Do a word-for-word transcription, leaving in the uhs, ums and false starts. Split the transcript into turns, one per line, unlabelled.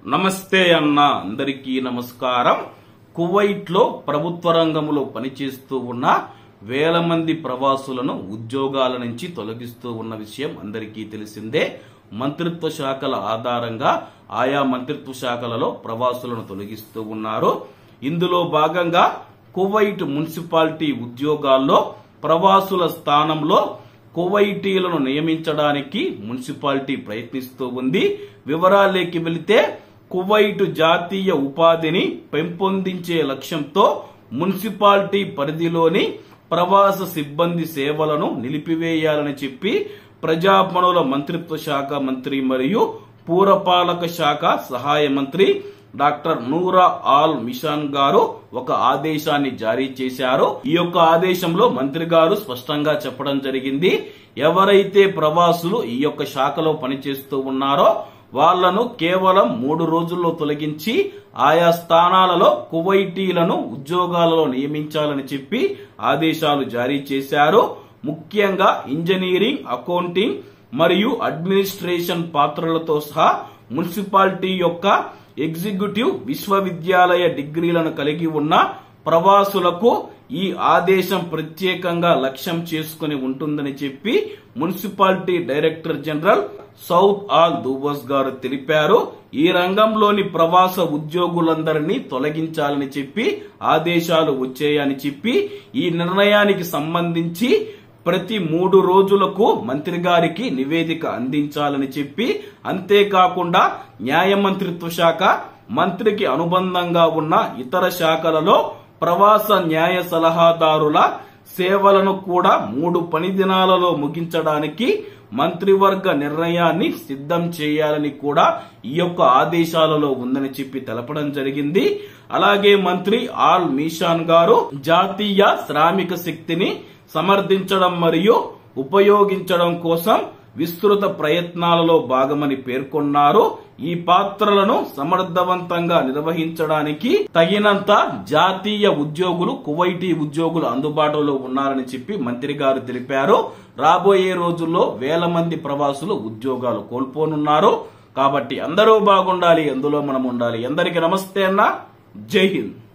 నమస్తే అన్న అందరికీ నమస్కారం. కువైట్ లో ప్రభుత్వ రంగంలో పనిచేస్తూ ఉన్న వేల మంది ప్రవాసులను ఉద్యోగాల నుంచి తొలగిస్తూ ఉన్న విషయం అందరికీ తెలిసిందే. మంత్రిత్వ శాఖల ఆధారంగా ఆయా మంత్రిత్వ శాఖలలో ప్రవాసులను తొలగిస్తూ ఉన్నారు. ఇందులో భాగంగా కువైట్ మున్సిపాలిటీ ఉద్యోగాల్లో ప్రవాసుల స్థానంలో కువైటీలను నియమించడానికి మున్సిపాలిటీ ప్రయత్నిస్తూ ఉంది. వివరాల్లోకి వెళితే కువైట్ జాతీయ ఉపాధిని పెంపొందించే లక్ష్యంతో మున్సిపాలిటీ పరిధిలోని ప్రవాస సిబ్బంది సేవలను నిలిపివేయాలని చెప్పి ప్రజా పనుల మంత్రిత్వ శాఖ మంత్రి మరియు పురపాలక శాఖ సహాయ మంత్రి డాక్టర్ నూరా ఆల్ మిషాన్ గారు ఒక ఆదేశాన్ని జారీ చేశారు. ఈ యొక్క ఆదేశంలో మంత్రి గారు స్పష్టంగా చెప్పడం జరిగింది, ఎవరైతే ప్రవాసులు ఈ యొక్క శాఖలో పనిచేస్తూ ఉన్నారో వాళ్లను కేవలం మూడు రోజుల్లో తొలగించి ఆయా స్థానాలలో కువైటీలను ఉద్యోగాలలో నియమించాలని చెప్పి ఆదేశాలు జారీ చేశారు. ముఖ్యంగా ఇంజనీరింగ్, అకౌంటింగ్ మరియు అడ్మినిస్ట్రేషన్ పాత్రలతో సహా మున్సిపాలిటీ యొక్క ఎగ్జిక్యూటివ్, విశ్వవిద్యాలయ డిగ్రీలను కలిగి ఉన్న ప్రవాసులకు ఈ ఆదేశం ప్రత్యేకంగా లక్ష్యం చేసుకుని ఉంటుందని చెప్పి municipality director general Saud Al Dubas గారు తెలిపారు. ఈ రంగంలోని ప్రవాస ఉద్యోగులందరినీ తొలగించాలని చెప్పి ఆదేశాలు వచ్చాయని చెప్పి ఈ నిర్ణయానికి సంబంధించి ప్రతి మూడు రోజులకు మంత్రి గారికి నివేదిక అందించాలని చెప్పి, అంతేకాకుండా న్యాయ మంత్రిత్వ శాఖ మంత్రికి అనుబంధంగా ఉన్న ఇతర శాఖలలో ప్రవాస న్యాయ సలహాదారుల సేవలను కూడా మూడు పని దినాలలో ముగించడానికి మంత్రివర్గ నిర్ణయాన్ని సిద్ధం చేయాలని కూడా ఈ యొక్క ఆదేశాలలో ఉందని చెప్పి తెలపడం జరిగింది. అలాగే మంత్రి ఆల్ మిషాన్ గారు జాతీయ శ్రామిక శక్తిని సమర్థించడం మరియు ఉపయోగించడం కోసం విస్తృత ప్రయత్నాలలో భాగమని పేర్కొన్నారు. ఈ పాత్రలను సమర్థవంతంగా నిర్వహించడానికి తగినంత జాతీయ ఉద్యోగులు, కువైటీ ఉద్యోగులు అందుబాటులో ఉన్నారని చెప్పి మంత్రి గారు తెలిపారు. రాబోయే రోజుల్లో వేల మంది ప్రవాసులు ఉద్యోగాలు కోల్పోనున్నారు. కాబట్టి అందరూ బాగుండాలి, అందులో మనం ఉండాలి. అందరికీ నమస్తే అన్న, జై హింద్.